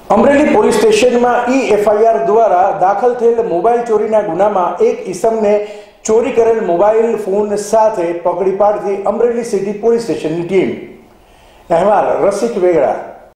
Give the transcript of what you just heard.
Amreli police સ્ટેશનમાં EFIR દ્વારા દાખલ થયેલ મોબાઈલ ચોરીના ગુનામાં એક ઈસમને ચોરી કરેલ મોબાઈલ ફોન સાથે પકડી પાડતી અમરેલી સિટી પોલીસ સ્ટેશનની ટીમ. અહેવાલ રસિક વેગડા.